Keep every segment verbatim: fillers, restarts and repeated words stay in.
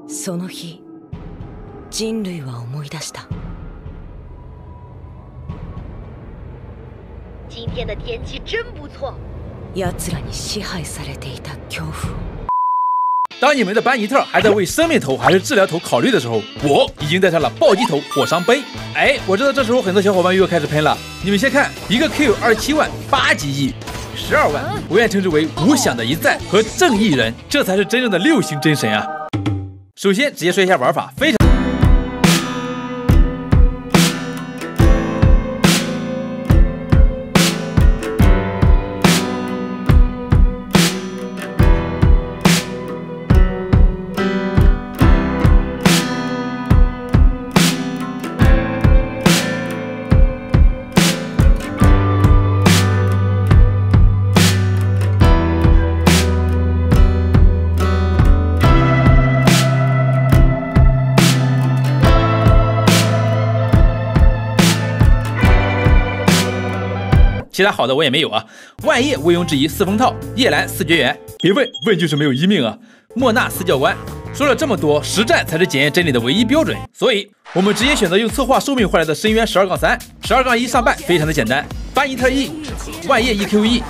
その日、人類は思い出した。 今天的天气真不错。 奴らに支配されていた恐怖を。 当你们的班尼特还在为生命头还是治疗头考虑的时候，我已经带上了暴击头火伤杯。哎，我知道这时候很多小伙伴又要开始喷了。你们先看，一个 Q 二十七万，八级 E， 十二万，我愿称之为无想的一再和正义人，这才是真正的六星真神啊！首先直接说一下玩法，非常。 其他好的我也没有啊，万叶毋庸置疑四风套，叶兰四绝缘，别问问就是没有一命啊。莫娜四教官，说了这么多，实战才是检验真理的唯一标准，所以我们直接选择用策划寿命换来的深渊十二杠三，十二杠一上半非常的简单，班尼特 E， 万叶 E Q E，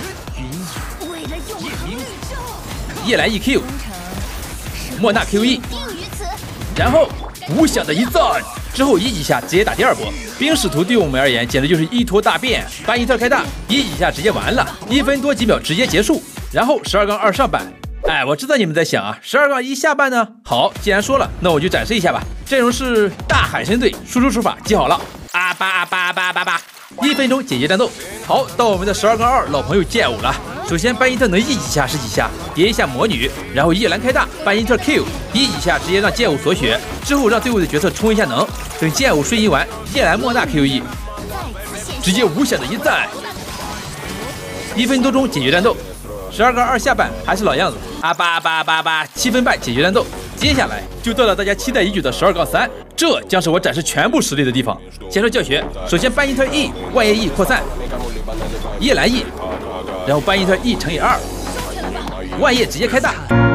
叶兰 E Q， 莫娜 Q E， 然后无想的一赞。 之后一几下直接打第二波，冰使徒对我们而言简直就是一坨大便。班尼特开大，一几下直接完了，一分多几秒直接结束。然后十二杠二上半，哎，我知道你们在想啊，十二杠一下半呢？好，既然说了，那我就展示一下吧。阵容是大海参队，输出手法记好了，啊吧啊吧啊吧啊吧吧，一分钟解决战斗。好，到我们的十二杠二老朋友剑舞了。 首先，班尼特能 E 几下是几下，叠一下魔女，然后叶兰开大，班尼特 Q， E 几下直接让剑舞锁血，之后让对位的角色充一下能，等剑舞瞬移完，叶兰莫娜 Q E， 直接无想的一赞，一分多钟解决战斗，十二杠二下半还是老样子，啊吧啊吧啊吧啊吧，七分半解决战斗。接下来就到了大家期待已久的十二杠三，这将是我展示全部实力的地方。先说教学，首先班尼特 E， 万叶 E 扩散，叶兰 E。 然后班尼特 E 乘以二，万叶直接开大。